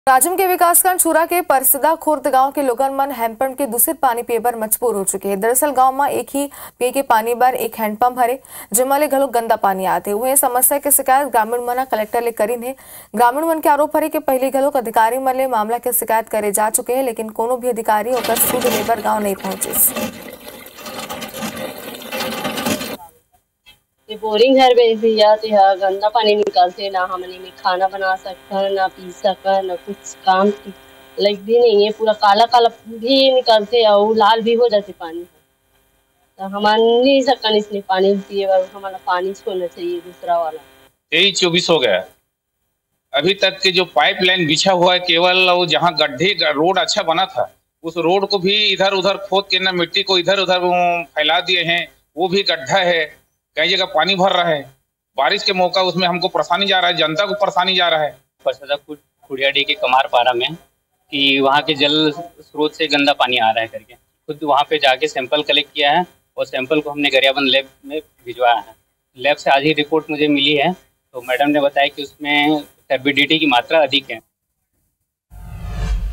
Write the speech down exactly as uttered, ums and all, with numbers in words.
राजम के विकासखंड छुरा के परसदा खुर्द गांव के लोगन मन हैंडपंप के दूषित पानी पिए बर मजबूर हो चुके हैं। दरअसल गांव में एक ही पिए के पानी बर एक हैंडपंप हरे जेमा ले घलो गंदा पानी आते हुए समस्या के शिकायत ग्रामीण मन कलेक्टर ले करीन है। ग्रामीण मन के आरोप हरे कि पहले घलो अधिकारी मन ले मामला के शिकायत करे जा चुके हैं, लेकिन कोनो भी अधिकारी ओकर सुध लेबर गाँव नहीं पहुंचे। ये बोरिंग घर में भैया तो यहाँ गंदा पानी निकालते, ना हमने में खाना बना सकता, ना पी सकता, ना कुछ काम लाइक भी नहीं है। पूरा काला काला भी निकालते और लाल भी हो जाते पानी। तो हम नहीं सकता इसलिए पानी पिए, हमारा पानी छोड़ना चाहिए दूसरा वाला। तेईस चौबीस हो गया, अभी तक के जो पाइपलाइन बिछा हुआ है केवल वो जहाँ गड्ढे रोड अच्छा बना था उस रोड को भी इधर उधर खोद के ना मिट्टी को इधर उधर फैला दिए हैं, वो भी गड्ढा है। कई जगह पानी भर रहा है, बारिश के मौका उसमें हमको परेशानी जा रहा है, जनता को परेशानी जा रहा है। परसदा खुड़ियाडी के कमारपारा में कि वहाँ के जल स्रोत से गंदा पानी आ रहा है करके खुद वहाँ पे जाके सैंपल कलेक्ट किया है और सैंपल को हमने गरियाबंद लैब में भिजवाया है। लैब से आज ही रिपोर्ट मुझे मिली है, तो मैडम ने बताया कि उसमें टर्बिडिटी की मात्रा अधिक है।